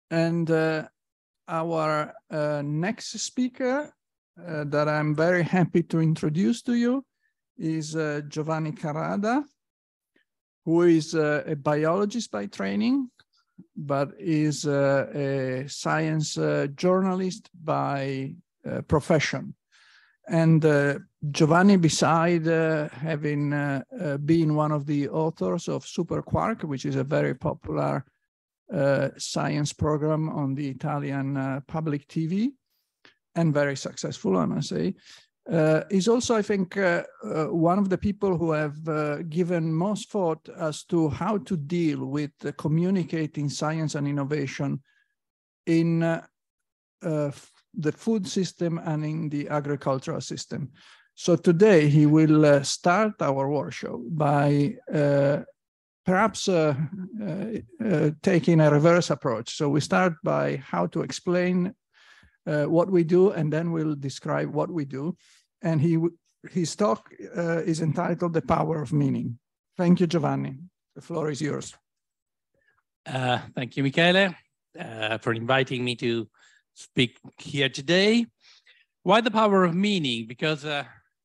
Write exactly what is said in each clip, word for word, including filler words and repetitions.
And uh, our uh, next speaker uh, that I'm very happy to introduce to you is uh, Giovanni Carrada, who is uh, a biologist by training, but is uh, a science uh, journalist by uh, profession. And uh, Giovanni, beside uh, having uh, uh, been one of the authors of Superquark, which is a very popular uh, science program on the Italian uh, public T V, and very successful, I must say, uh, is also, I think, uh, uh, one of the people who have uh, given most thought as to how to deal with uh, communicating science and innovation in uh, uh, the food system and in the agricultural system. So today he will uh, start our workshop by uh, perhaps uh, uh, uh, taking a reverse approach. So we start by how to explain uh, what we do, and then we'll describe what we do. And he his talk uh, is entitled The Power of Meaning. Thank you, Giovanni. The floor is yours. Uh, thank you, Michele, uh, for inviting me to speak here today. Why the power of meaning? Because uh,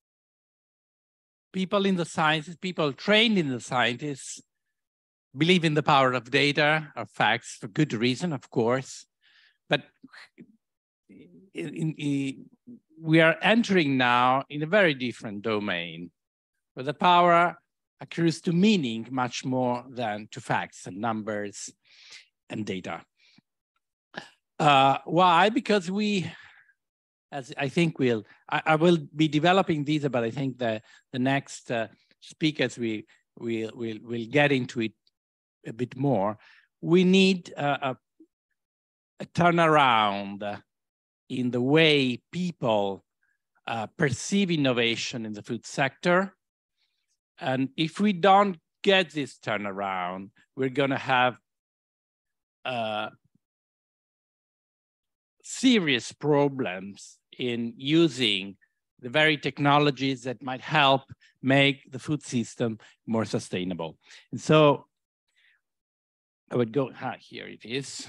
people in the sciences, people trained in the sciences, believe in the power of data, of facts, for good reason, of course. But in, in, in, we are entering now in a very different domain, where the power accrues to meaning much more than to facts and numbers and data. Uh, why? Because we, as I think we'll, I, I will be developing these, but I think the, the next uh, speakers, we, we, we'll, we'll get into it a bit more. We need uh, a, a turnaround in the way people uh, perceive innovation in the food sector. And if we don't get this turnaround, we're gonna have uh, serious problems in using the very technologies that might help make the food system more sustainable. And so I would go, ah, here it is.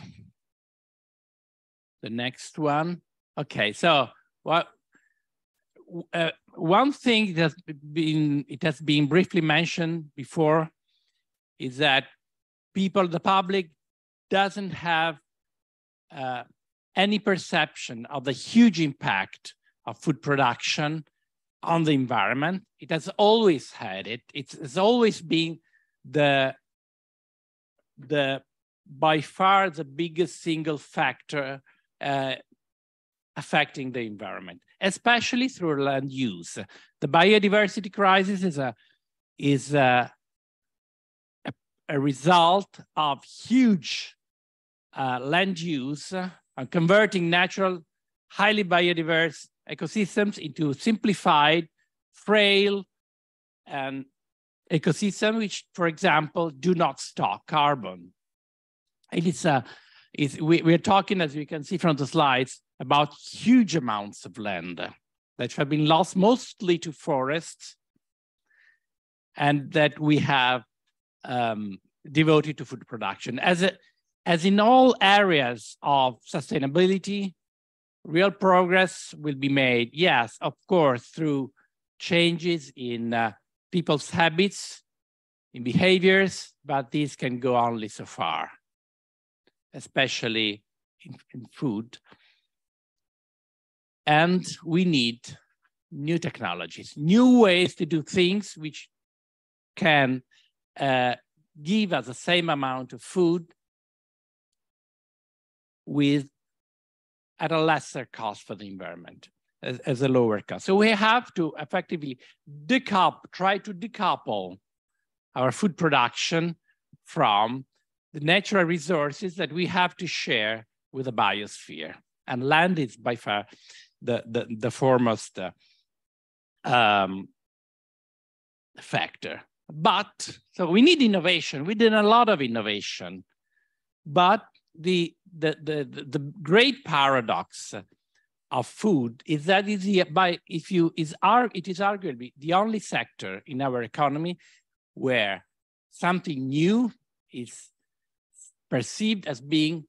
The next one. Okay, so what? Uh, one thing that has been, it has been briefly mentioned before, is that people, the public, doesn't have uh, any perception of the huge impact of food production on the environment. It has always had it. It's, it's always been the, the, by far the biggest single factor uh, affecting the environment, especially through land use. The biodiversity crisis is a, is a, a, a result of huge uh, land use uh, and converting natural, highly biodiverse ecosystems into simplified, frail, and ecosystems which, for example, do not stock carbon. It is a, is, we, we're talking, as you can see from the slides, about huge amounts of land that have been lost mostly to forests and that we have um, devoted to food production. As, a, as in all areas of sustainability, real progress will be made, yes, of course, through changes in uh, people's habits, in behaviors, but these can go only so far, especially in, in food. And we need new technologies, new ways to do things which can uh, give us the same amount of food with at a lesser cost for the environment, as, as a lower cost. So we have to effectively decouple, try to decouple our food production from the natural resources that we have to share with the biosphere. And land is by far the, the, the foremost uh, um, factor. But, so we need innovation. We did a lot of innovation, but the, the, the, the great paradox of food is that is the, by, if you, is, it is arguably the only sector in our economy where something new is perceived as being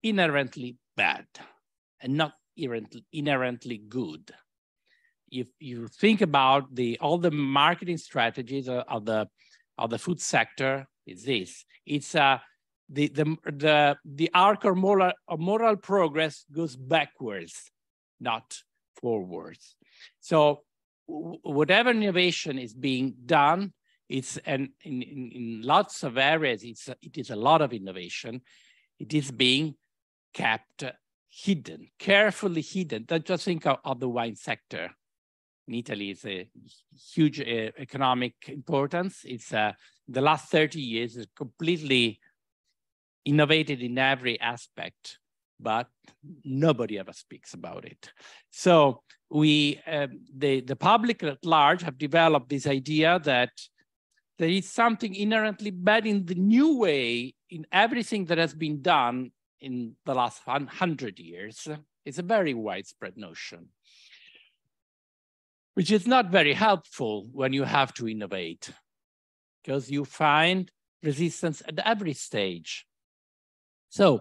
inherently bad and not inherently good. If you think about the all the marketing strategies of the of the food sector, is this: it's uh, the the the the arc of moral of moral progress goes backwards, not forwards. So whatever innovation is being done, it's and in, in, in lots of areas, it's it is a lot of innovation. It is being kept hidden, carefully hidden. Don't just think of, of the wine sector. In Italy, it's a huge uh, economic importance. It's uh, the last thirty years is completely innovated in every aspect, but nobody ever speaks about it. So we, uh, the, the public at large have developed this idea that there is something inherently bad in the new way in everything that has been done in the last hundred years. It's a very widespread notion, which is not very helpful when you have to innovate, because you find resistance at every stage. So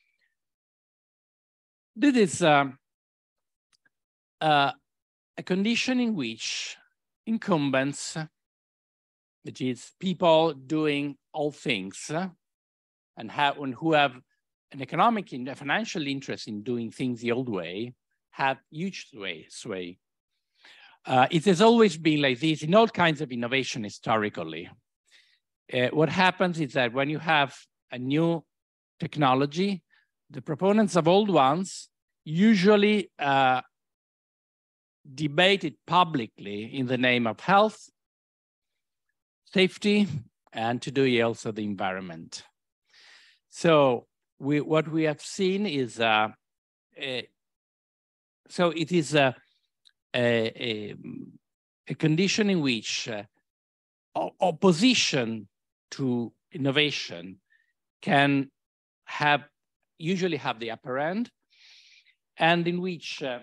this is um, uh, a condition in which incumbents, which is people doing all things and, have, and who have an economic and a financial interest in doing things the old way, have huge sway. sway. Uh, it has always been like this in all kinds of innovation historically. Uh, what happens is that when you have a new technology, the proponents of old ones usually uh, debate it publicly in the name of health, safety, and today also the environment. So we, what we have seen is, uh, a, so it is a, a, a, a condition in which uh, opposition to innovation can have, usually have the upper hand, and in which uh,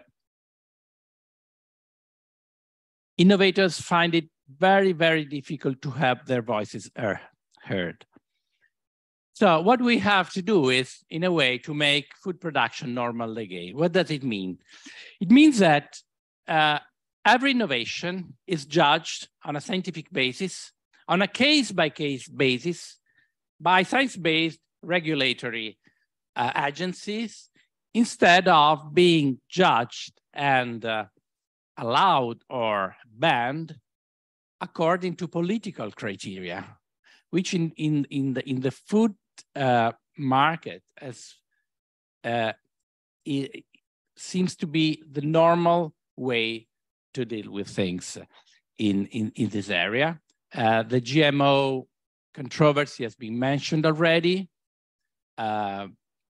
innovators find it very, very difficult to have their voices er heard. So what we have to do is, in a way, to make food production normal again. What does it mean? It means that uh, every innovation is judged on a scientific basis, on a case-by-case basis, by science-based regulatory uh, agencies, instead of being judged and uh, allowed or banned according to political criteria, which in, in, in, the, in the food uh, market as, uh, it seems to be the normal way to deal with things in, in, in this area. Uh, the G M O controversy has been mentioned already. Uh,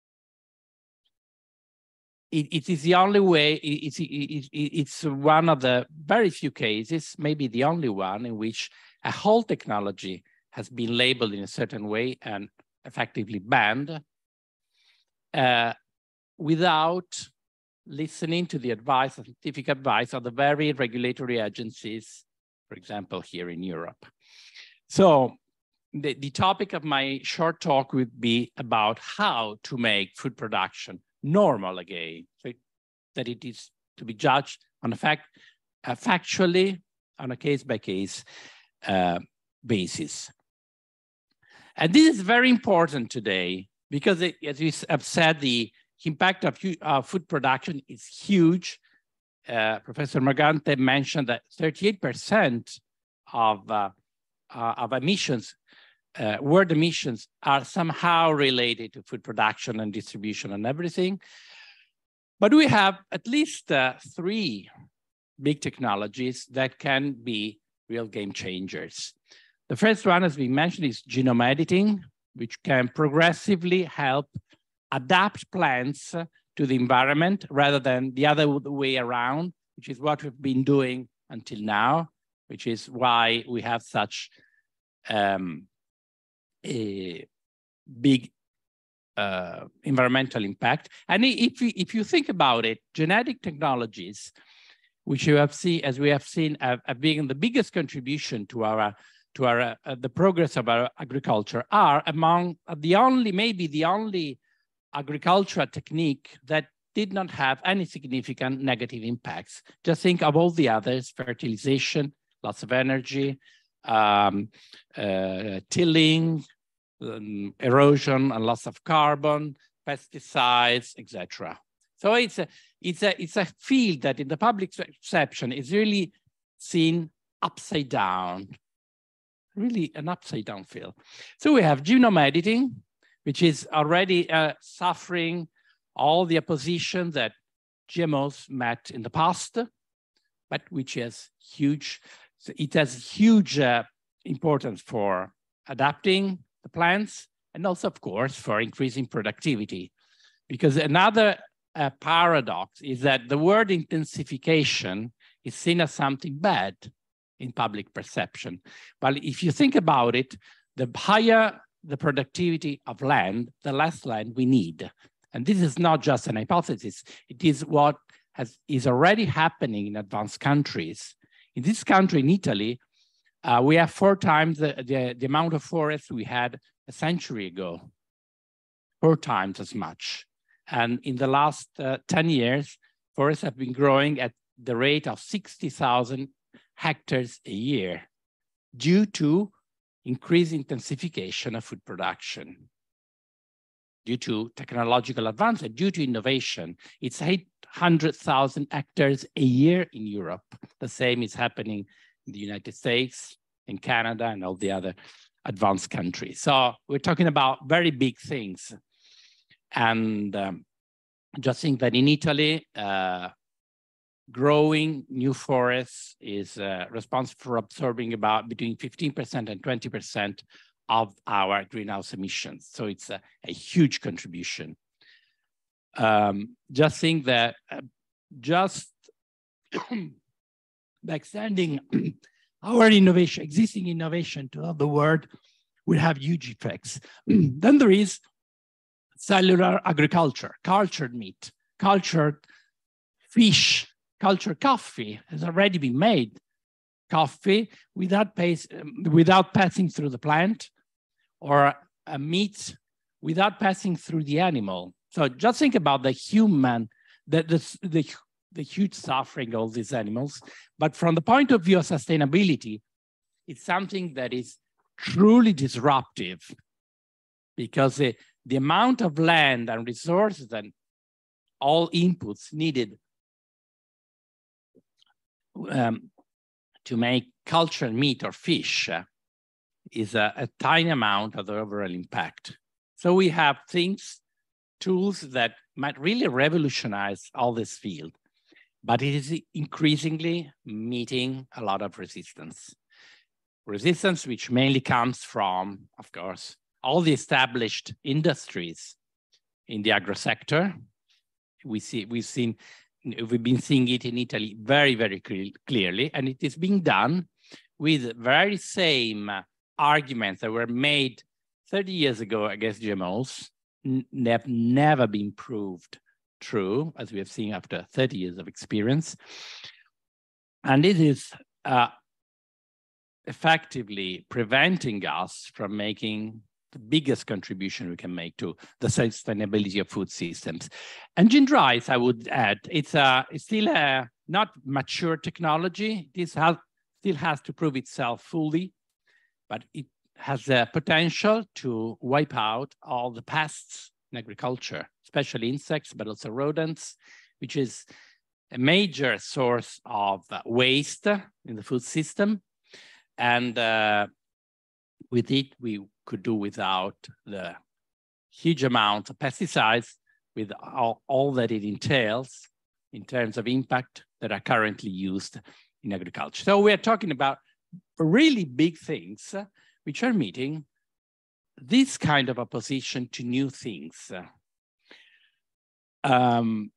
it, it is the only way, it, it, it, it's one of the very few cases, maybe the only one, in which a whole technology has been labeled in a certain way and effectively banned uh, without listening to the advice, scientific advice of the very regulatory agencies, for example, here in Europe. So the, the topic of my short talk would be about how to make food production normal again, so that it is to be judged on a fact, uh, factually, on a case-by-case uh, basis. And this is very important today because, it, as we have said, the impact of uh, food production is huge. Uh, Professor Morgante mentioned that thirty-eight percent of, uh, uh, of emissions, uh, world emissions, are somehow related to food production and distribution and everything. But we have at least uh, three big technologies that can be real game changers. The first one, as we mentioned, is genome editing, which can progressively help adapt plants to the environment rather than the other way around, which is what we've been doing until now, which is why we have such um, a big uh, environmental impact. And if, we, if you think about it, genetic technologies, which you have seen, as we have seen, have, have been the biggest contribution to our to our uh, the progress of our agriculture, are among the only, maybe the only agricultural technique that did not have any significant negative impacts. Just think of all the others: fertilization, lots of energy, um, uh, tilling, um, erosion, and loss of carbon, pesticides, et cetera. So it's a, it's, a, it's a field that in the public perception is really seen upside down, really an upside down field. So we have genome editing, which is already uh, suffering all the opposition that G M Os met in the past, but which has huge, so it has huge uh, importance for adapting the plants and also, of course, for increasing productivity. Because another uh, paradox is that the word intensification is seen as something bad in public perception. But if you think about it, the higher the productivity of land, the less land we need. And this is not just an hypothesis, it is what has, is already happening in advanced countries. In this country, in Italy, uh, we have four times the, the, the amount of forest we had a century ago, four times as much. And in the last uh, ten years, forests have been growing at the rate of sixty thousand hectares a year due to increased intensification of food production, due to technological advancement, due to innovation. It's eight hundred thousand hectares a year in Europe. The same is happening in the United States, in Canada, and all the other advanced countries. So we're talking about very big things. And um, just think that in Italy, uh, growing new forests is uh, responsible for absorbing about between fifteen percent and twenty percent of our greenhouse emissions. So it's a, a huge contribution. Um, just think that uh, just by extending our innovation, existing innovation to the world will have huge effects. Then there is cellular agriculture, cultured meat, cultured fish, cultured coffee has already been made. Coffee without, pace, without passing through the plant, or a meat without passing through the animal. So just think about the human, the, the, the, the huge suffering of these animals. But from the point of view of sustainability, it's something that is truly disruptive, because the, the amount of land and resources and all inputs needed um, to make cultured meat or fish uh, is a, a tiny amount of the overall impact. So we have things, tools that might really revolutionize all this field, but it is increasingly meeting a lot of resistance. Resistance which mainly comes from, of course, all the established industries in the agro sector. We see, we've seen, we've been seeing it in Italy very, very clearly, and it is being done with very same arguments that were made thirty years ago against G M Os. They have never been proved true, as we have seen after thirty years of experience. And it is uh, effectively preventing us from making the biggest contribution we can make to the sustainability of food systems. Engine rice, I would add, it's, a, it's still a not mature technology. This has, still has to prove itself fully, but it has the potential to wipe out all the pests in agriculture, especially insects, but also rodents, which is a major source of waste in the food system. And uh, with it, we could do without the huge amount of pesticides, with all, all that it entails in terms of impact that are currently used in agriculture. So we're talking about really big things which are meeting this kind of opposition to new things. Um,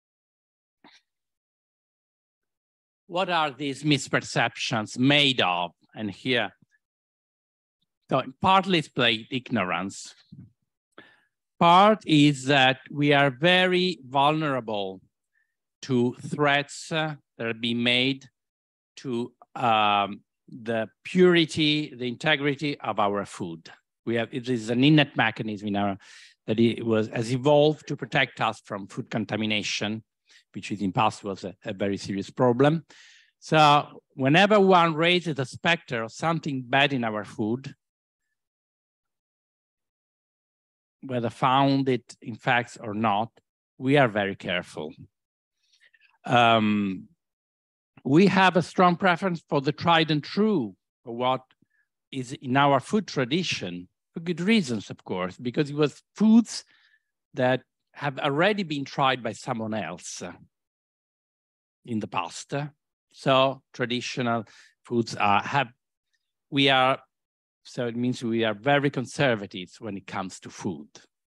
what are these misperceptions made of? And here, so partly it's played ignorance. Part is that we are very vulnerable to threats uh, that are being made to um, the purity, the integrity of our food. We have, it is an innate mechanism in our, that it was has evolved to protect us from food contamination, which in the past was a, a very serious problem. So whenever one raises the specter of something bad in our food, whether found it in facts or not, we are very careful. Um, we have a strong preference for the tried and true, for what is in our food tradition, for good reasons, of course, because it was foods that have already been tried by someone else in the past. So traditional foods are, have, we are, so it means we are very conservative when it comes to food.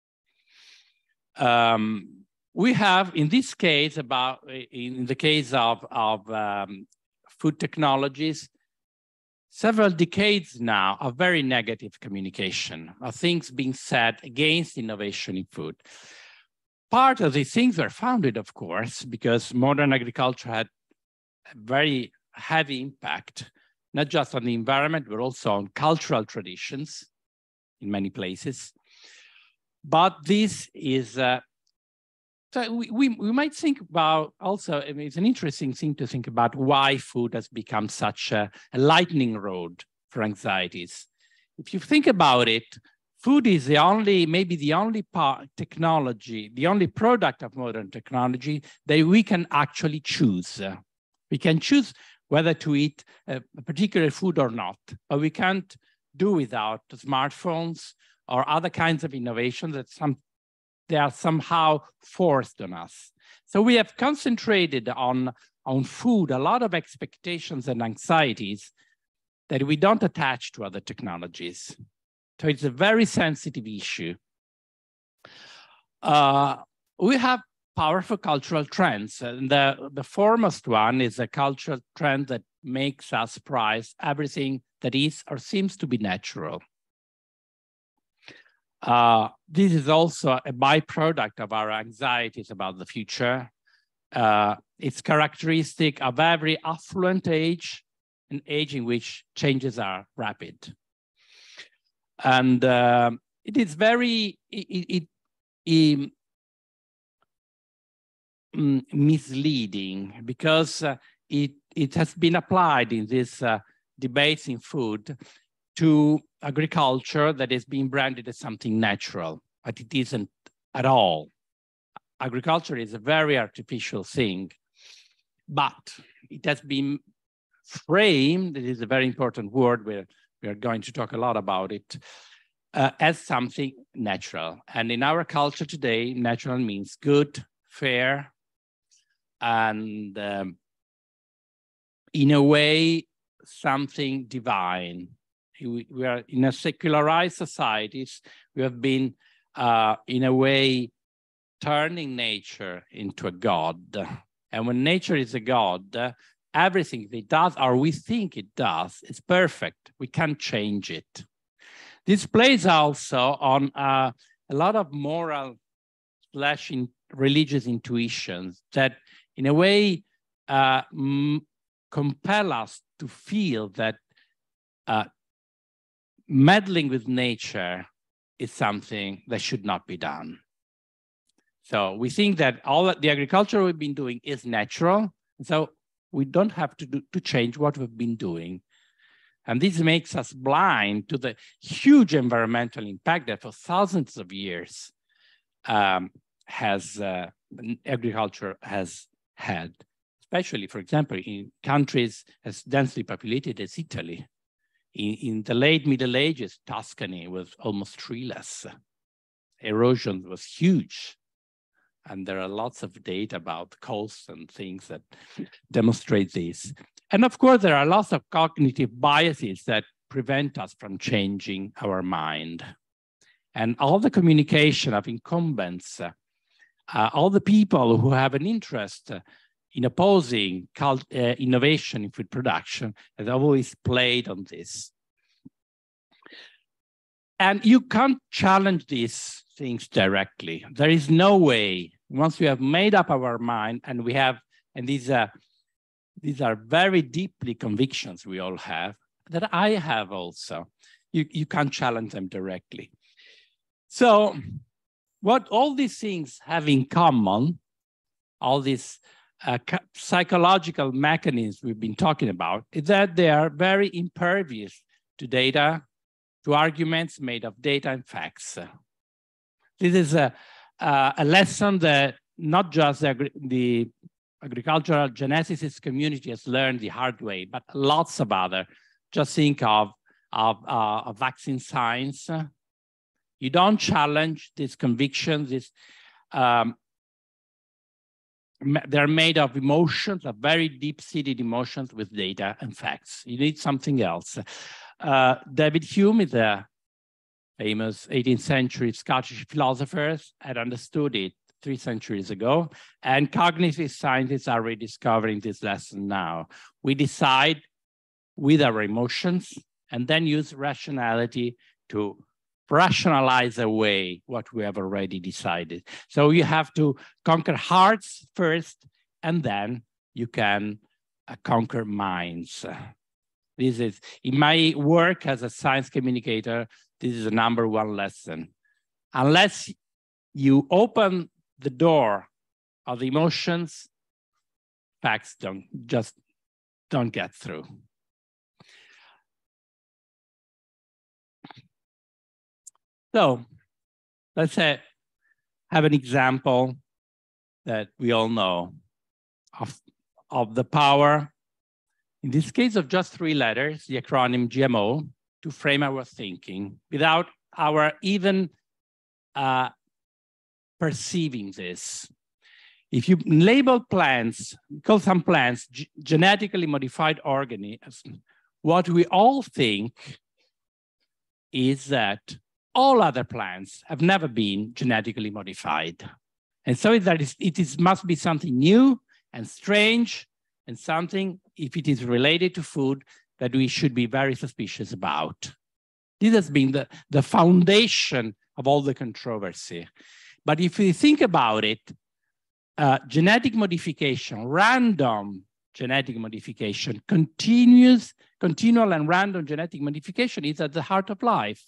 Um, we have, in this case, about, in the case of, of um, food technologies, several decades now of very negative communication, of things being said against innovation in food. Part of these things were founded, of course, because modern agriculture had a very heavy impact, not just on the environment, but also on cultural traditions in many places. But this is, uh, so we, we, we might think about also, I mean, it's an interesting thing to think about why food has become such a, a lightning rod for anxieties. If you think about it, food is the only, maybe the only part, technology, the only product of modern technology that we can actually choose. We can choose whether to eat a, a particular food or not, but we can't do without smartphones or other kinds of innovations that some, they are somehow forced on us. So we have concentrated on, on food, a lot of expectations and anxieties that we don't attach to other technologies. So it's a very sensitive issue. Uh, we have powerful cultural trends. And the, the foremost one is a cultural trend that makes us prize everything that is or seems to be natural. Uh, this is also a byproduct of our anxieties about the future. Uh, it's characteristic of every affluent age, an age in which changes are rapid. And uh, it is very it, it, it, um, misleading because uh, it, it has been applied in this uh, debates in food to agriculture that is being branded as something natural, but it isn't at all. Agriculture is a very artificial thing, but it has been framed, it is a very important word, we're, we are going to talk a lot about it, uh, as something natural. And in our culture today, natural means good, fair, and um, in a way, something divine. We, we are in a secularized societies. We have been, uh, in a way, turning nature into a god. And when nature is a god, uh, everything it does, or we think it does, is perfect. We can't change it. This plays also on uh, a lot of moral slash in religious intuitions that, in a way, uh, compel us to feel that uh, meddling with nature is something that should not be done. So we think that all that the agriculture we've been doing is natural, so we don't have to, do, to change what we've been doing. And this makes us blind to the huge environmental impact that for thousands of years um, has uh, agriculture has had, especially, for example, in countries as densely populated as Italy. In, in the late Middle Ages, Tuscany was almost treeless. Erosion was huge. And there are lots of data about coasts and things that demonstrate this. And of course, there are lots of cognitive biases that prevent us from changing our mind. And all the communication of incumbents, uh, uh, all the people who have an interest uh, in opposing cult, uh, innovation in food production have always played on this. And you can't challenge these things directly. There is no way, once we have made up our mind and we have, and these are, these are very deeply convictions we all have, that I have also, you, you can't challenge them directly. So what all these things have in common, all these uh, psychological mechanisms we've been talking about, is that they are very impervious to data, to arguments made of data and facts. This is a, uh, a lesson that not just the, the agricultural geneticist community has learned the hard way, but lots of other. Just think of, of, uh, of vaccine science. You don't challenge these convictions. This, um, they're made of emotions, of very deep-seated emotions with data and facts. You need something else. Uh, David Hume is a famous eighteenth century Scottish philosopher, had understood it three centuries ago, and cognitive scientists are rediscovering this lesson now. We decide with our emotions and then use rationality to rationalize away what we have already decided. So you have to conquer hearts first, and then you can uh, conquer minds. This is, in my work as a science communicator, this is the number one lesson. Unless you open the door of the emotions, facts don't just don't get through. So let's say have an example that we all know of, of the power, in this case of just three letters, the acronym G M O, to frame our thinking without our even uh, perceiving this. If you label plants, call some plants genetically modified organisms, what we all think is that all other plants have never been genetically modified. And so that is, it is, must be something new and strange, and something, if it is related to food, that we should be very suspicious about. This has been the, the foundation of all the controversy. But if we think about it, uh, genetic modification, random genetic modification, continuous, continual and random genetic modification is at the heart of life.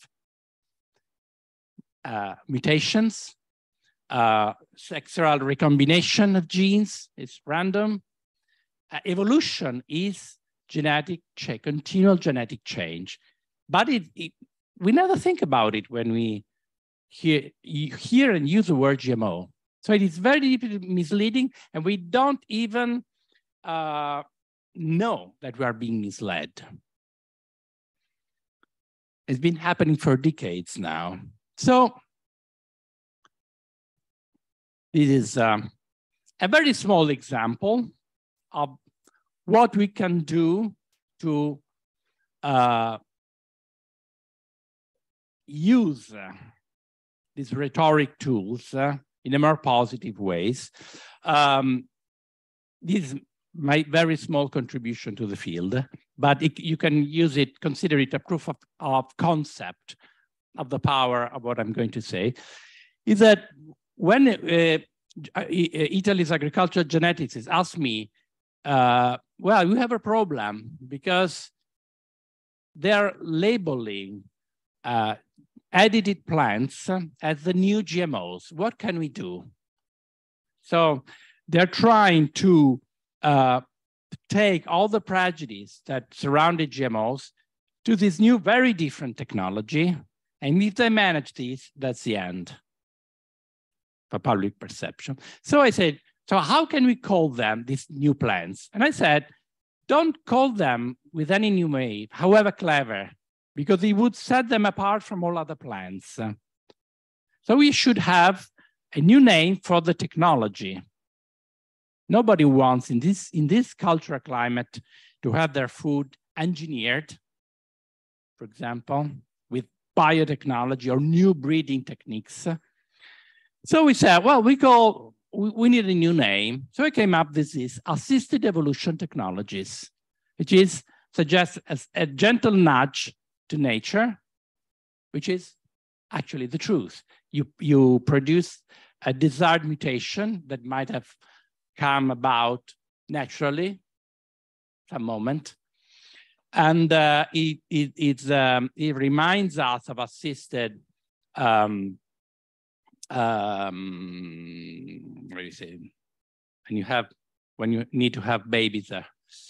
Uh, mutations, uh, sexual recombination of genes is random. Uh, evolution is genetic change, continual genetic change. But it, it, we never think about it when we hear, hear and use the word G M O. So it is very deeply misleading, and we don't even uh, know that we are being misled. It's been happening for decades now. So this is um, a very small example of what we can do to uh, use uh, these rhetoric tools uh, in a more positive ways. Um, this is my very small contribution to the field, but it, you can use it, consider it a proof of, of concept of the power of what I'm going to say, is that when uh, Italy's agricultural geneticists asked me, uh, well, we have a problem because they're labeling uh, edited plants as the new G M Os. What can we do? So they're trying to uh, take all the prejudice that surrounded G M Os to this new, very different technology. And if they manage this, that's the end for public perception. So I said, so how can we call them these new plants? And I said, don't call them with any new name, however clever, because it would set them apart from all other plants. So we should have a new name for the technology. Nobody wants in this, in this cultural climate to have their food engineered, for example, with biotechnology or new breeding techniques. So we said, well, we call, we, we need a new name. So I came up with this assisted evolution technologies, which is suggests as a gentle nudge to nature, which is actually the truth. You, you produce a desired mutation that might have come about naturally, some moment. And uh, it, it, it's, um, it reminds us of assisted um, um, what do you say? And you have, when you need to have babies, uh,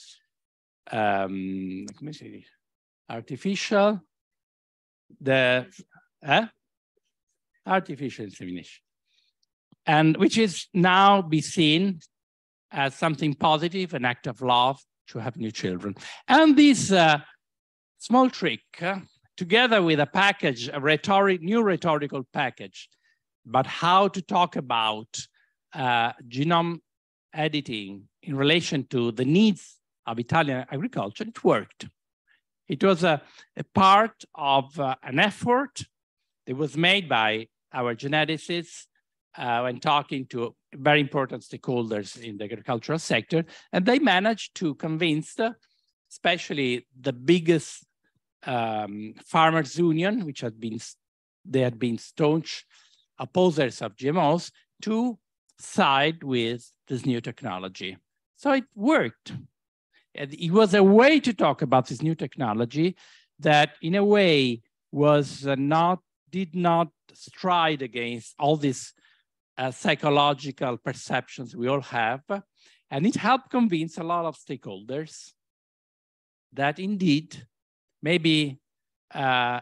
um, artificial, the, uh, artificial insemination. And which is now be seen as something positive, an act of love to have new children. And this uh, small trick, uh, together with a package, a rhetoric, new rhetorical package, but how to talk about uh, genome editing in relation to the needs of Italian agriculture, it worked. It was a, a part of uh, an effort that was made by our geneticists uh, when talking to very important stakeholders in the agricultural sector, and they managed to convince, uh, especially the biggest um, farmers union, which had been, they had been staunch opposers of G M Os, to side with this new technology. So it worked. And it was a way to talk about this new technology that in a way was uh, not, did not stride against all these uh, psychological perceptions we all have. And it helped convince a lot of stakeholders that indeed, maybe uh,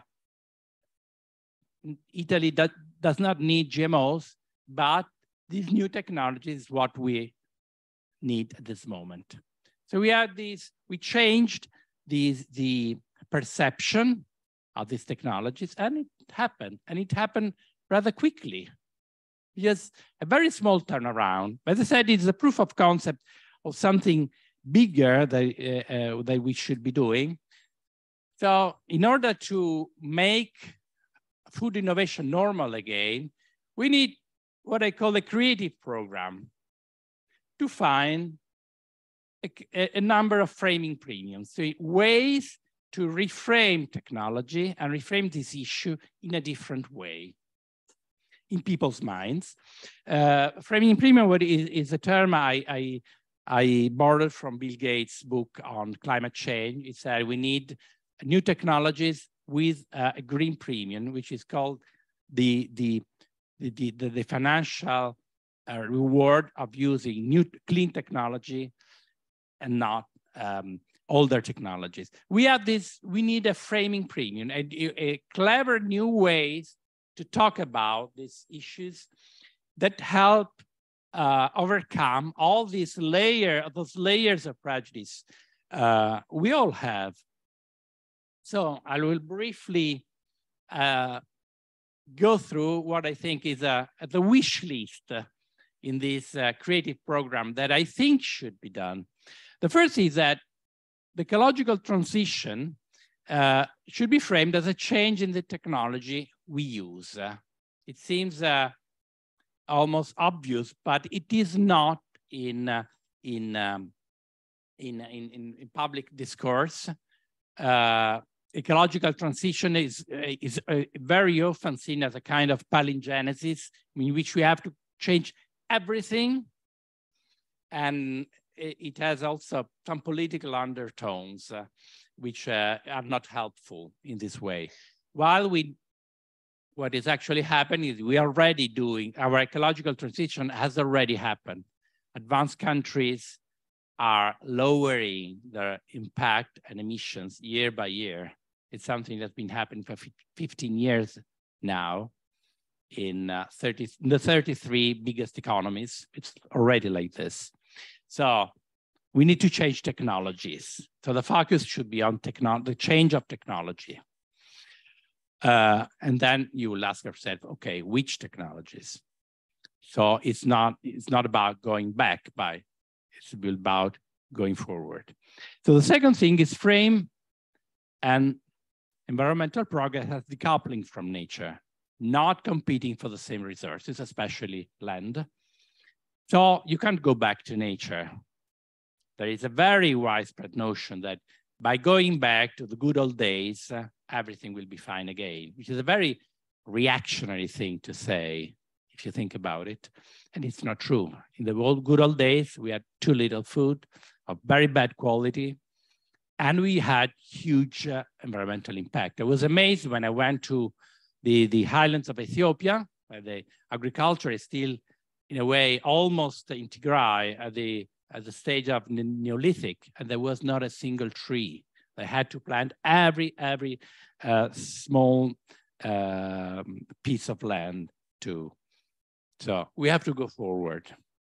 Italy that does not need G M Os, but this new technology is what we need at this moment. So we had these, we changed these, the perception of these technologies, and it happened, and it happened rather quickly. Just a very small turnaround. As I said, it's a proof of concept of something bigger that, uh, uh, that we should be doing. So in order to make food innovation normal again, we need what I call a creative program to find a, a number of framing premiums, so ways to reframe technology and reframe this issue in a different way in people's minds. Uh, framing premium what is, is a term I, I, I borrowed from Bill Gates' book on climate change. It said we need new technologies with uh, a green premium, which is called the, the, the, the, the financial uh, reward of using new clean technology and not um, older technologies. We have this, we need a framing premium, a, a clever new ways to talk about these issues that help uh, overcome all these layer, those layers of prejudice uh, we all have. So I will briefly uh, go through what I think is a, the wish list in this uh, creative program that I think should be done. The first is that the ecological transition uh, should be framed as a change in the technology we use. Uh, it seems uh, almost obvious, but it is not in, uh, in, um, in, in, in public discourse. Uh, ecological transition is, uh, is uh, very often seen as a kind of palingenesis, in which we have to change everything. And it has also some political undertones, uh, which uh, are not helpful in this way. While we, what is actually happening is we are already doing, our ecological transition has already happened. Advanced countries are lowering their impact and emissions year by year. It's something that's been happening for fifteen years now in, uh, thirty, in the thirty-three biggest economies. It's already like this. So we need to change technologies. So the focus should be on techno the change of technology. Uh, and then you will ask yourself, okay, which technologies? So it's not, it's not about going back, but it's about going forward. So the second thing is frame and environmental progress as decoupling from nature, not competing for the same resources, especially land. So you can't go back to nature. There is a very widespread notion that by going back to the good old days, uh, everything will be fine again, which is a very reactionary thing to say, if you think about it. And it's not true. In the old, good old days, we had too little food of very bad quality, and we had huge uh, environmental impact. I was amazed when I went to the, the highlands of Ethiopia, Uh, the agriculture is still, in a way, almost integral at the at the stage of the Neolithic, and there was not a single tree. They had to plant every every uh, small uh, piece of land too. So we have to go forward.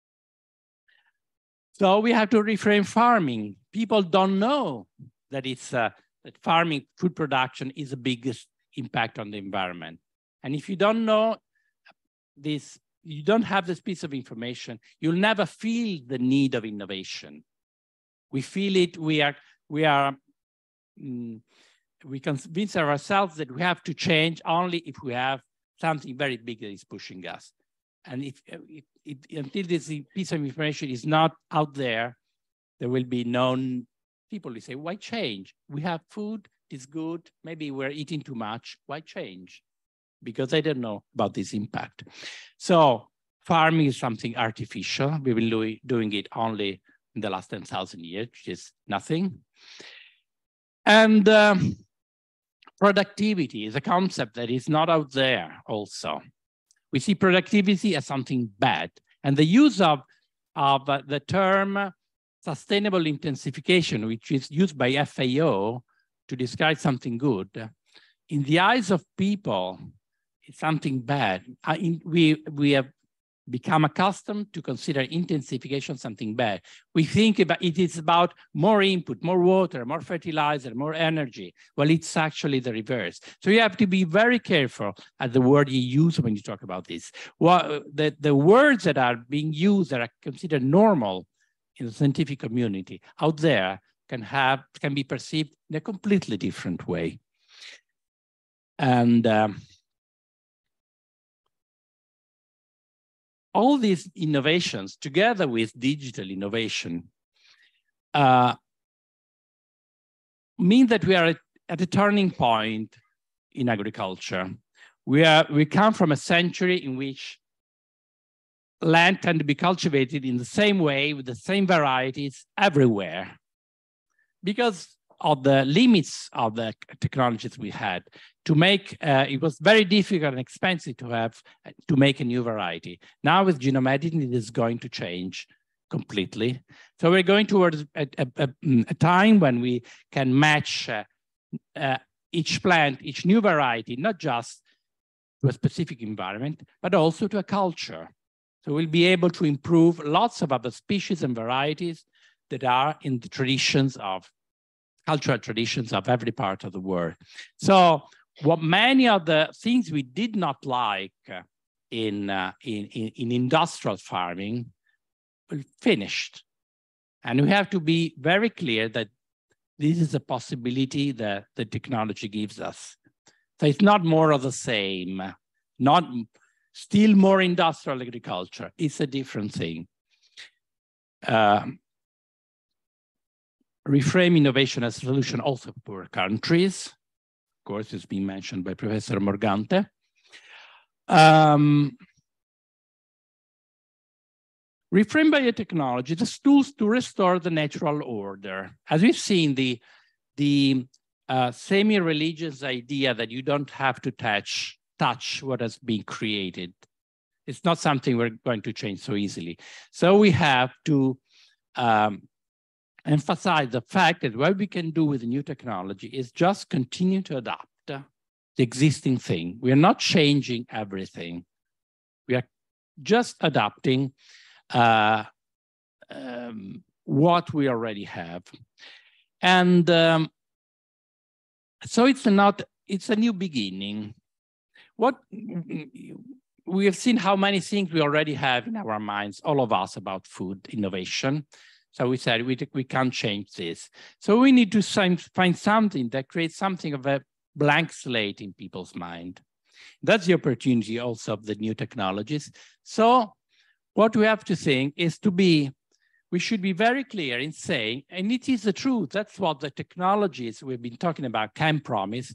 So we have to reframe farming. People don't know that it's uh, that farming, food production is the biggest impact on the environment. And if you don't know this, you don't have this piece of information, you'll never feel the need of innovation. We feel it, we are, we are, mm, we convince ourselves that we have to change only if we have something very big that is pushing us. And if, if, if until this piece of information is not out there, there will be no people who say, why change? We have food, it's good, maybe we're eating too much, why change? Because they don't know about this impact. So farming is something artificial. We've been do doing it only in the last ten thousand years, which is nothing. And um, productivity is a concept that is not out there also. We see productivity as something bad. And the use of, of uh, the term sustainable intensification, which is used by F A O to describe something good, in the eyes of people, it's something bad. I, in, we, we have become accustomed to consider intensification something bad. We think about it is about more input, more water, more fertilizer, more energy. Well, it's actually the reverse. So you have to be very careful at the word you use when you talk about this. Well, the, the words that are being used that are considered normal in the scientific community out there can have, can be perceived in a completely different way. And um, all these innovations, together with digital innovation, uh, mean that we are at, at a turning point in agriculture. We, are, we come from a century in which land can be cultivated in the same way, with the same varieties everywhere, because of the limits of the technologies we had. To make, uh, it was very difficult and expensive to have, to make a new variety. Now with genome editing, it is going to change completely. So we're going towards a, a, a, a time when we can match uh, uh, each plant, each new variety, not just to a specific environment, but also to a culture. So we'll be able to improve lots of other species and varieties that are in the traditions of, cultural traditions of every part of the world. So what many of the things we did not like in, uh, in, in, in industrial farming finished. And we have to be very clear that this is a possibility that the technology gives us. So it's not more of the same, not still more industrial agriculture. It's a different thing. Uh, reframe innovation as a solution also for poor countries. Of course, it's been mentioned by Professor Morgante. Um, reframe biotechnology, the tools to restore the natural order. As we've seen, the, the uh, semi-religious idea that you don't have to touch, touch what has been created. It's not something we're going to change so easily. So we have to um, emphasize the fact that what we can do with the new technology is just continue to adapt the existing thing. We are not changing everything. We are just adapting uh, um, what we already have. And um, so it's not, it's a new beginning. What we have seen how many things we already have in our minds, all of us, about food innovation. So we said we, we can't change this. So we need to find something that creates something of a blank slate in people's mind. That's the opportunity also of the new technologies. So what we have to think is to be, we should be very clear in saying, and it is the truth, that's what the technologies we've been talking about can promise,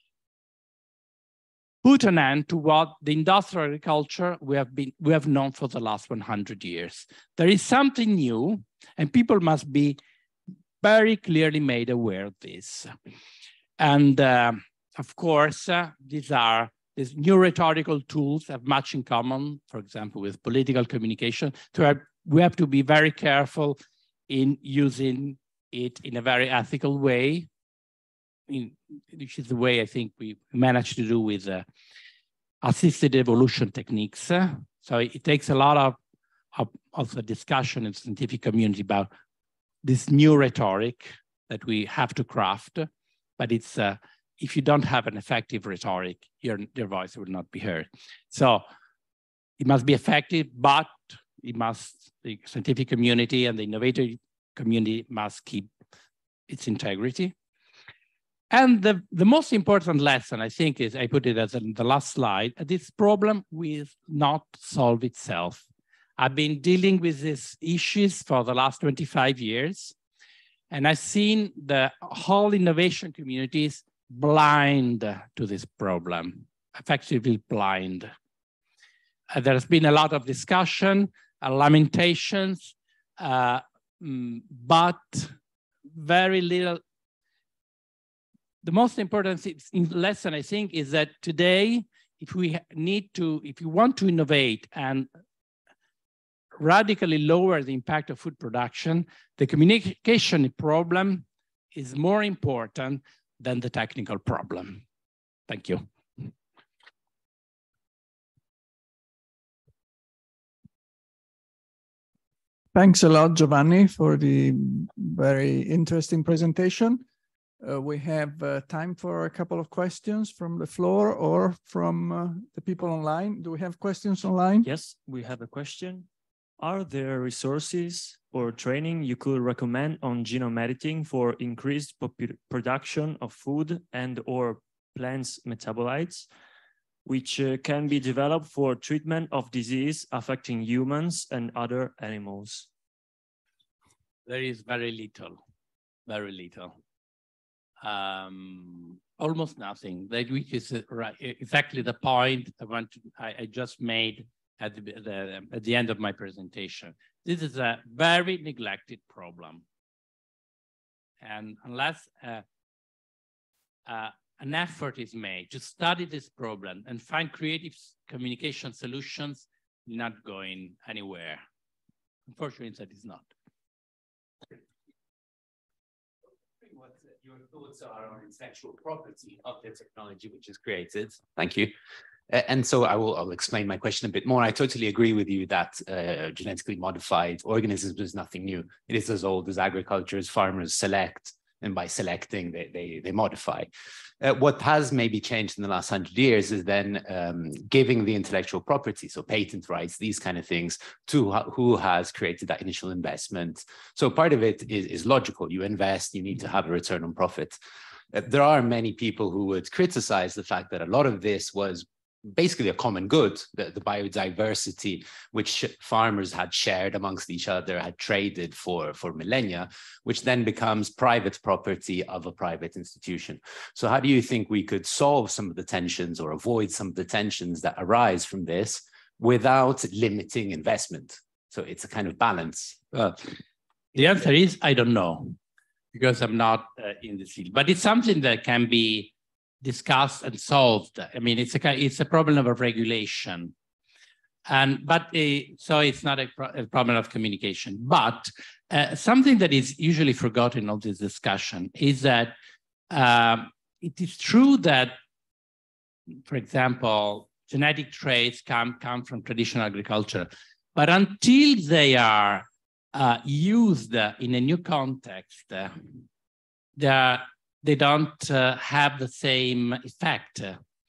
put an end to what the industrial agriculture we have been we have known for the last one hundred years. There is something new, and people must be very clearly made aware of this. And uh, of course, uh, these are these new rhetorical tools have much in common, for example, with political communication. So we have to be very careful in using it in a very ethical way, in, which is the way I think we managed to do with uh, assisted evolution techniques. So it takes a lot of, of also discussion in the scientific community about this new rhetoric that we have to craft, but it's uh, if you don't have an effective rhetoric, your, your voice will not be heard. So it must be effective, but it must, the scientific community and the innovator community must keep its integrity. And the, the most important lesson, I think, is, I put it as in the last slide, this problem will not solve itself. I've been dealing with these issues for the last twenty-five years, and I've seen the whole innovation communities blind to this problem, effectively blind. Uh, there's been a lot of discussion, uh, lamentations, uh, mm, but very little. The most important lesson, I think, is that today, if we need to, if you want to innovate and radically lower the impact of food production, the communication problem is more important than the technical problem. Thank you. Thanks a lot, Giovanni, for the very interesting presentation. Uh, we have uh, time for a couple of questions from the floor or from uh, the people online. Do we have questions online? Yes, we have a question. Are there resources or training you could recommend on genome editing for increased production of food and or plants metabolites, which uh, can be developed for treatment of disease affecting humans and other animals? There is very little, very little. Um, almost nothing, that which is right, exactly the point I, want to, I, I just made at the, the, at the end of my presentation. This is a very neglected problem. And unless uh, uh, an effort is made to study this problem and find creative communication solutions, not going anywhere. Unfortunately, that is not. What your thoughts are on intellectual property of the technology which is created. Thank you. Uh, and so I will I'll explain my question a bit more. I totally agree with you that uh, genetically modified organisms is nothing new. It is as old as agriculture, as farmers select, and by selecting, they, they, they modify. Uh, what has maybe changed in the last hundred years is then um, giving the intellectual property, so patent rights, these kind of things, to who has created that initial investment. So part of it is, is logical. You invest, you need to have a return on profit. Uh, there are many people who would criticize the fact that a lot of this was basically a common good, the, the biodiversity which farmers had shared amongst each other, had traded for, for millennia, which then becomes private property of a private institution. So how do you think we could solve some of the tensions or avoid some of the tensions that arise from this without limiting investment? So it's a kind of balance. Well, the answer is, I don't know, because I'm not uh, in the field, but it's something that can be discussed and solved. I mean, it's a it's a problem of regulation, and but uh, so it's not a, pro a problem of communication. But uh, something that is usually forgotten in all this discussion is that um, it is true that, for example, genetic traits come come from traditional agriculture, but until they are uh, used in a new context, uh, they are they don't uh, have the same effect.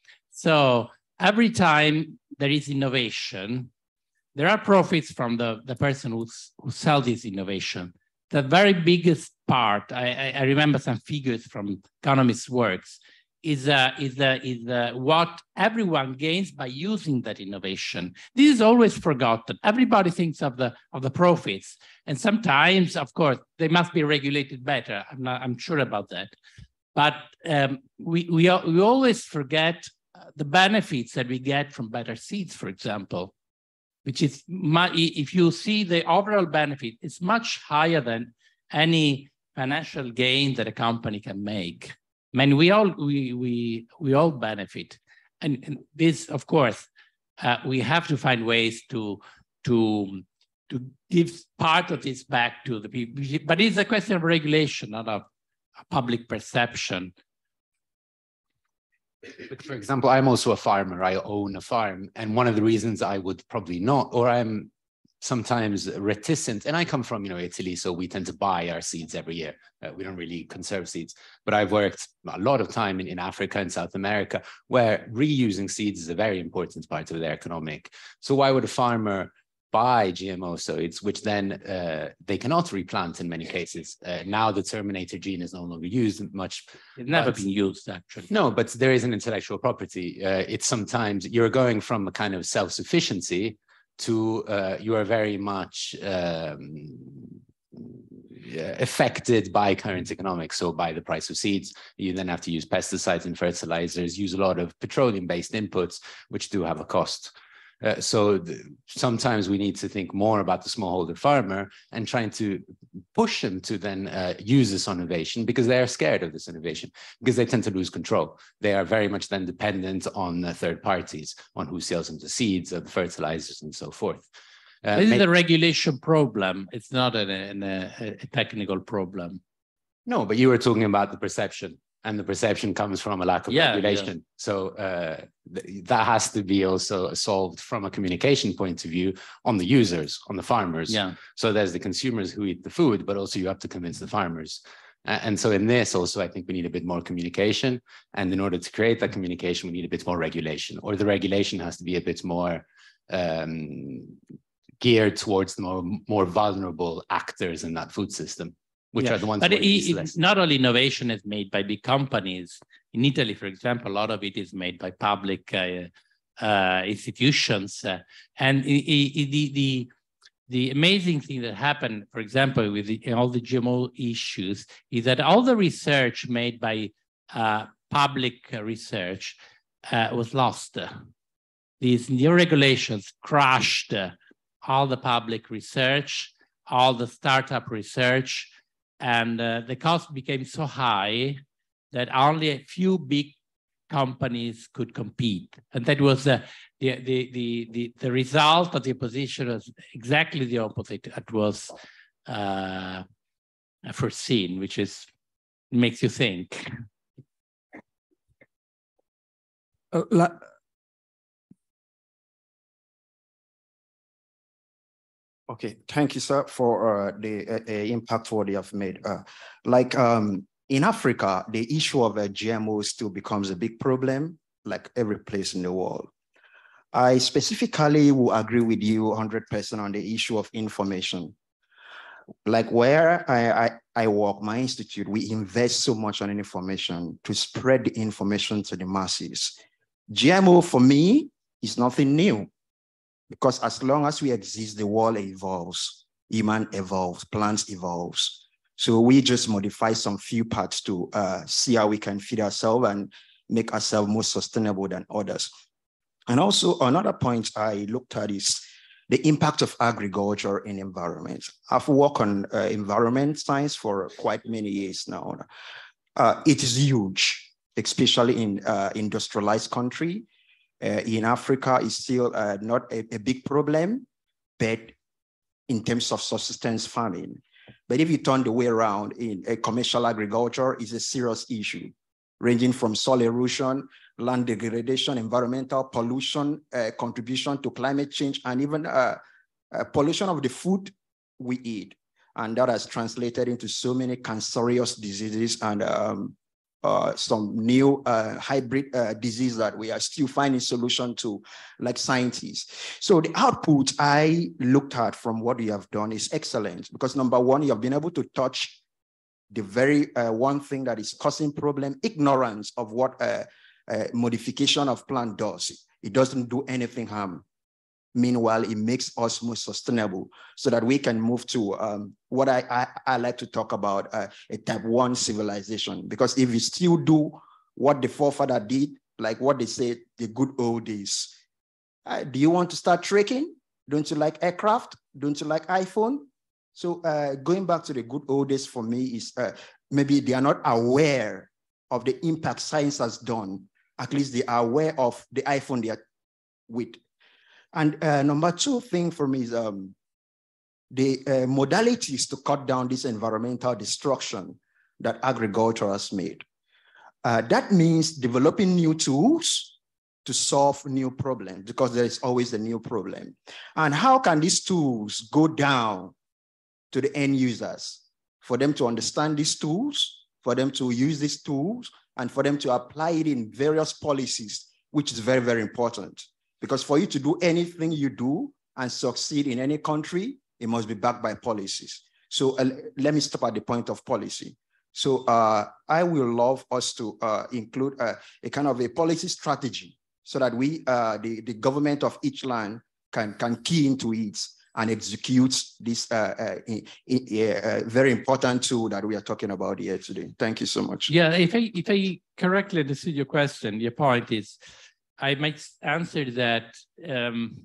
So every time there is innovation, there are profits from the, the person who's, who sells this innovation. The very biggest part, I, I remember some figures from economists' works, is, uh, is, uh, is uh, what everyone gains by using that innovation. This is always forgotten. Everybody thinks of the, of the profits. And sometimes, of course, they must be regulated better. I'm, not, I'm sure about that. But um, we, we, we always forget the benefits that we get from better seeds, for example, which is, if you see the overall benefit, it's much higher than any financial gain that a company can make. I mean, we all, we, we, we all benefit. and, and this, of course, uh, we have to find ways to, to, to give part of this back to the people. But it's a question of regulation, not of public perception. But for example, I'm also a farmer. I own a farm. And one of the reasons I would probably not, or I'm sometimes reticent, and I come from, you know, Italy, so we tend to buy our seeds every year. Uh, we don't really conserve seeds. But I've worked a lot of time in, in Africa and South America, where reusing seeds is a very important part of their economic. So why would a farmer buy G M O soils, which then uh, they cannot replant in many cases? Uh, now the Terminator gene is no longer used much. It's never but, been used, actually. No, but there is an intellectual property. Uh, it's sometimes you're going from a kind of self-sufficiency to uh, you are very much um, affected by current economics, so by the price of seeds. You then have to use pesticides and fertilizers, use a lot of petroleum-based inputs, which do have a cost. Uh, so the, sometimes we need to think more about the smallholder farmer and trying to push them to then uh, use this innovation, because they are scared of this innovation, because they tend to lose control. They are very much then dependent on uh, third parties, on who sells them the seeds, uh, the fertilizers, and so forth. Uh, this is a regulation problem. It's not a, a, a technical problem. No, but you were talking about the perception. And the perception comes from a lack of yeah, regulation. Yeah. So uh, th that has to be also solved from a communication point of view on the users, on the farmers. Yeah. So there's the consumers who eat the food, but also you have to convince the farmers. Uh, and so in this also, I think we need a bit more communication. And in order to create that communication, we need a bit more regulation, or the regulation has to be a bit more um, geared towards the more, more vulnerable actors in that food system, which yeah. are the ones but who are it, it, not all innovation is made by big companies. In Italy, for example, a lot of it is made by public uh, uh, institutions. Uh, and it, it, the, the, the amazing thing that happened, for example, with the, all the G M O issues, is that all the research made by uh, public research uh, was lost. These new regulations crushed all the public research, all the startup research, and uh, the cost became so high that only a few big companies could compete. And that was uh, the, the, the, the, the result of the opposition was exactly the opposite. It was uh, foreseen, which is makes you think. Uh, la Okay, thank you, sir, for uh, the uh, uh, impact what you have made. Uh, like um, in Africa, the issue of uh, G M O still becomes a big problem, like every place in the world. I specifically will agree with you one hundred percent on the issue of information. Like where I, I, I work, my institute, we invest so much on information to spread the information to the masses. G M O for me is nothing new. Because as long as we exist, the world evolves, human evolves, plants evolves. So we just modify some few parts to uh, see how we can feed ourselves and make ourselves more sustainable than others. And also another point I looked at is the impact of agriculture in environment. I've worked on uh, environment science for quite many years now. Uh, it is huge, especially in uh, industrialized country. Uh, in Africa, is still uh, not a, a big problem, but in terms of subsistence farming. But if you turn the way around, in a commercial agriculture is a serious issue, ranging from soil erosion, land degradation, environmental pollution, uh, contribution to climate change, and even uh, uh, pollution of the food we eat. And that has translated into so many cancerous diseases and um, Uh, some new uh, hybrid uh, disease that we are still finding solution to, like scientists. So the output I looked at from what you have done is excellent, because number one, you have been able to touch the very uh, one thing that is causing problem, ignorance of what uh, uh, modification of plant does. It doesn't do anything harm. Meanwhile, it makes us more sustainable so that we can move to um, what I, I, I like to talk about, uh, a type one civilization. Because if we still do what the forefather did, like what they said, the good old days, uh, do you want to start trekking? Don't you like aircraft? Don't you like iPhone? So uh, going back to the good old days for me is uh, maybe they are not aware of the impact science has done At least they are aware of the iPhone they are with. And uh, number two thing for me is um, the uh, modalities to cut down this environmental destruction that agriculture has made. Uh, that means developing new tools to solve new problems, because there is always a new problem. And how can these tools go down to the end users for them to understand these tools, for them to use these tools, and for them to apply it in various policies, which is very, very important. Because for you to do anything you do and succeed in any country, it must be backed by policies. So uh, let me stop at the point of policy. So uh, I will love us to uh, include uh, a kind of a policy strategy so that we, uh, the, the government of each land can, can key into it and execute this uh, uh, in, in, uh, very important tool that we are talking about here today. Thank you so much. Yeah, if I, if I correctly understood your question, your point is, I might answer that um,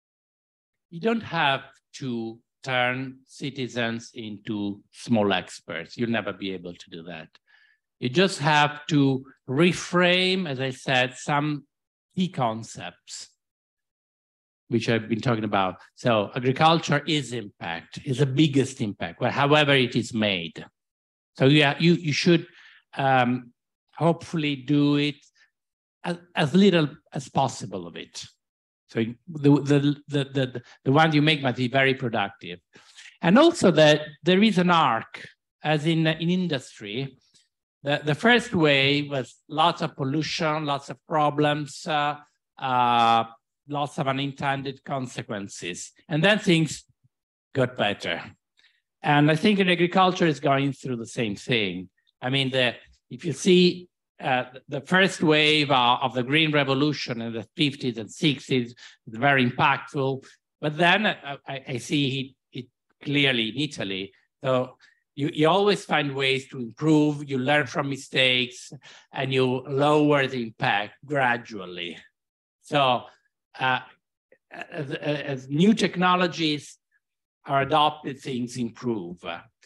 you don't have to turn citizens into small experts. You'll never be able to do that. You just have to reframe, as I said, some key concepts, which I've been talking about. So agriculture is impact, is the biggest impact, well, however it is made. So yeah, you, you should um, hopefully do it as, as little as possible of it. So the, the, the, the, the one you make must be very productive. And also that there is an arc, as in, in industry. The, the first wave was lots of pollution, lots of problems, uh, uh, lots of unintended consequences. And then things got better. And I think in agriculture is going through the same thing. I mean, the, if you see uh, the first wave uh, of the Green Revolution in the fifties and sixties, very impactful. But then uh, I, I see it, it clearly in Italy. So you, you always find ways to improve, you learn from mistakes, and you lower the impact gradually. So uh, as, as new technologies are adopted, things improve.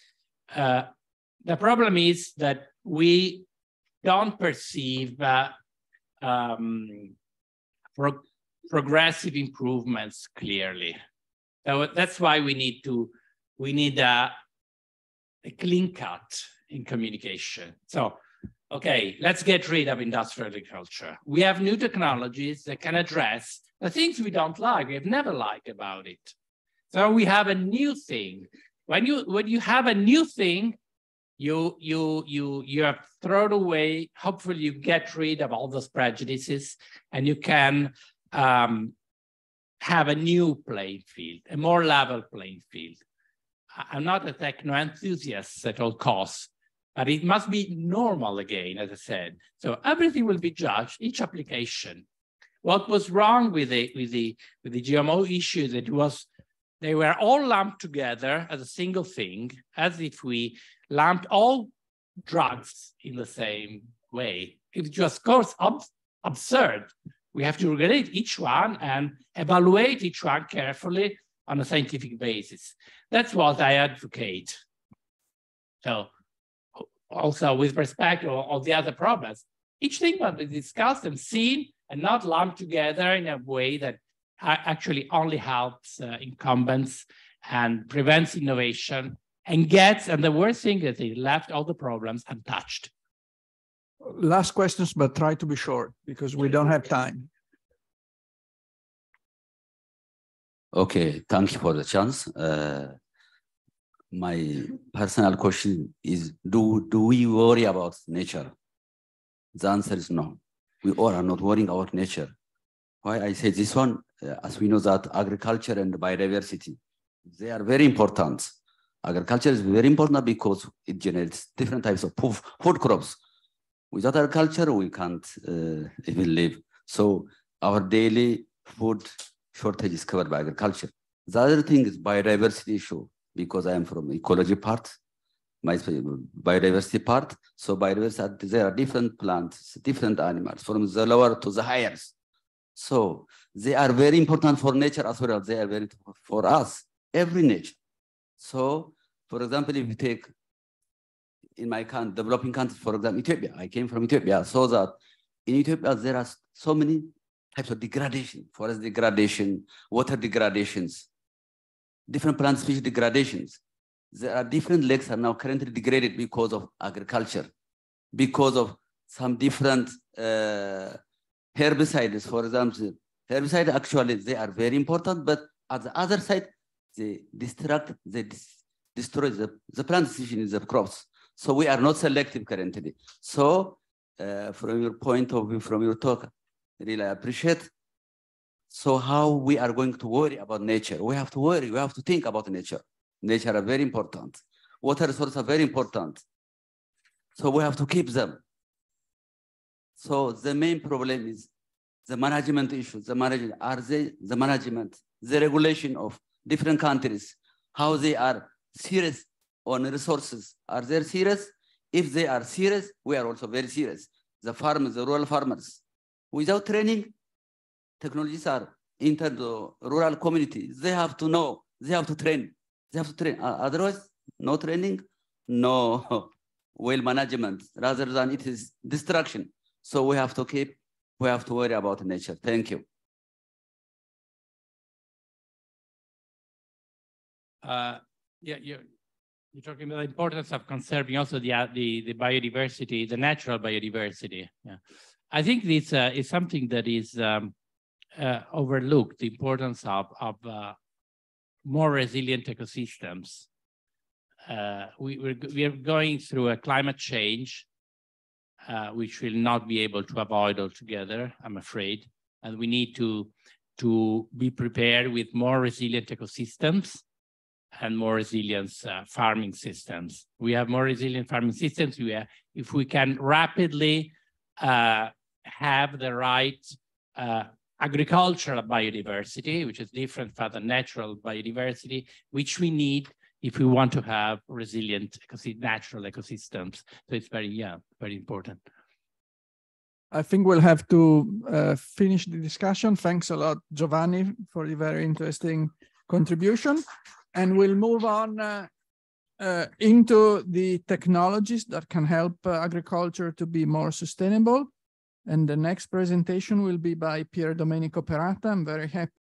Uh, the problem is that we don't perceive uh, um, pro progressive improvements clearly. So that's why we need to, we need a, a clean cut in communication. So, okay, let's get rid of industrial agriculture. We have new technologies that can address the things we don't like, we've never liked about it. So we have a new thing. When you when you have a new thing, you you you you have thrown away. Hopefully, you get rid of all those prejudices, and you can um, have a new playing field, a more level playing field. I'm not a techno enthusiast at all costs, but it must be normal again, as I said. So everything will be judged, each application. What was wrong with the with the with the G M O issue that it was they were all lumped together as a single thing, as if we lumped all drugs in the same way. It was, of course, ab absurd. We have to regulate each one and evaluate each one carefully on a scientific basis. That's what I advocate. So also with respect to all the other problems, each thing must be discussed and seen and not lumped together in a way that actually only helps uh, incumbents and prevents innovation and gets, and the worst thing is they left all the problems untouched. Last questions, but try to be short because we don't have time. Okay, thank you for the chance. Uh, my personal question is, do, do we worry about nature? The answer is no. We all are not worrying about nature. Why I say this one, uh, as we know that agriculture and biodiversity, they are very important. Agriculture is very important because it generates different types of food crops. Without agriculture, we can't uh, even live. So our daily food shortage is covered by agriculture. The other thing is biodiversity issue, because I am from ecology part, my biodiversity part. So biodiversity, there are different plants, different animals, from the lower to the higher. So they are very important for nature as well as they are very for us, every nature. So, for example, if you take in my country, developing countries, for example, Ethiopia, I came from Ethiopia, so that in Ethiopia, there are so many types of degradation, forest degradation, water degradations, different plant species degradations. There are different lakes are now currently degraded because of agriculture, because of some different uh, herbicides. For example, herbicides actually, they are very important, but at the other side, they destruct, they dis destroy the, the plant species of crops. So we are not selective currently. So uh, from your point of view, from your talk, really I appreciate. So how we are going to worry about nature? We have to worry, we have to think about nature. Nature are very important. Water resources are very important. So we have to keep them. So the main problem is the management issues. The management, are they, the management, the regulation of different countries, how they are serious on resources. Are they serious? If they are serious, we are also very serious. The farmers, the rural farmers, without training, technologies are into the rural community. They have to know, they have to train, they have to train. Uh, otherwise, no training, no well management, rather than it is destruction. So we have to keep, we have to worry about nature. Thank you. Uh, yeah, you're, you're talking about the importance of conserving also the, uh, the, the biodiversity, the natural biodiversity. Yeah. I think this uh, is something that is um, uh, overlooked, the importance of, of uh, more resilient ecosystems. Uh, we, we're, we are going through a climate change, uh, which we'll not be able to avoid altogether, I'm afraid. And we need to, to be prepared with more resilient ecosystems and more resilient uh, farming systems. We have more resilient farming systems. We are, if we can rapidly uh, have the right uh, agricultural biodiversity, which is different from the natural biodiversity, which we need if we want to have resilient natural ecosystems. So it's very, yeah, very important. I think we'll have to uh, finish the discussion. Thanks a lot, Giovanni, for the very interesting contribution. And we'll move on uh, uh, into the technologies that can help uh, agriculture to be more sustainable. And the next presentation will be by Pier Domenico Perata. I'm very happy